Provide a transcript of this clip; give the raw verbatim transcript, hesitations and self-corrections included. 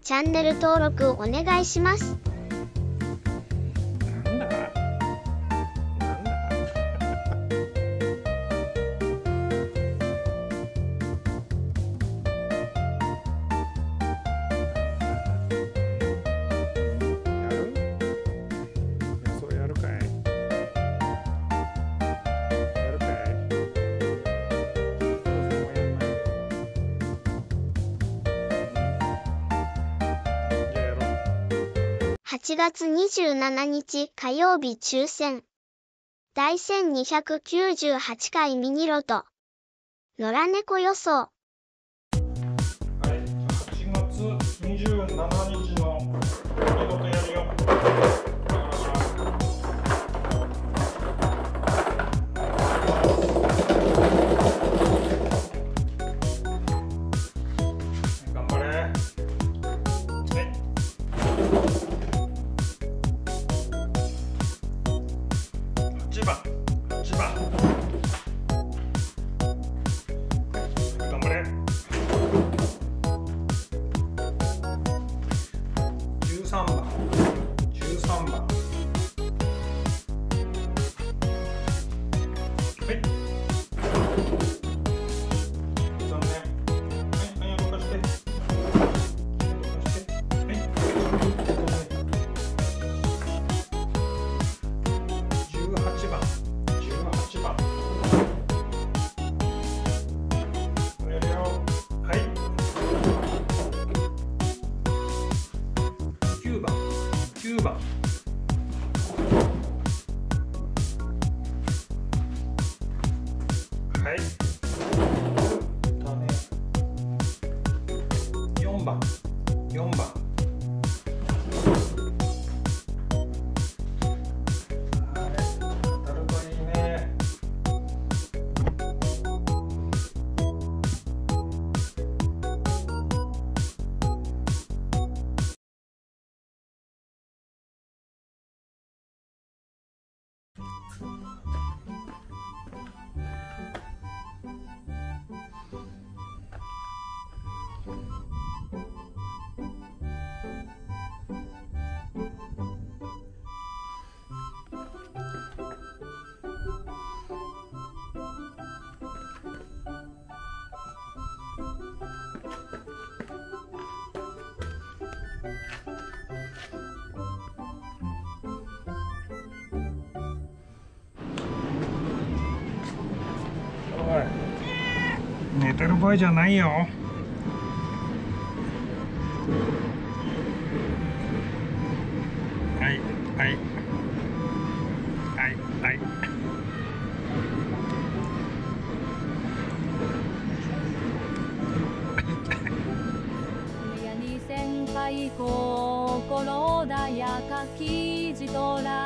チャンネル登録お願いします。 なんだなんだやる？そうやるかい？やるかい？ はちがつにじゅうしちにち火曜日抽選。だいせんにひゃくきゅうじゅうはちかいミニロト。野良猫予想。 はい、はちがつにじゅうしちにちのミニロトやるよ。頑張れ。はちばん、はちばん。頑張れ。じゅうさんばん、じゅうさんばん。はい。残念。はい、はい、動かして。動かして。はい。じゅうはちばん、じゅうはちばん。やるよ。はい。きゅうばん、きゅうばん。はい。だね。よんばん、よんばん。はい。当たるといいね。おい、寝てる場合じゃないよ。はいはいはいはい。 にせんかい心穏やかきじとら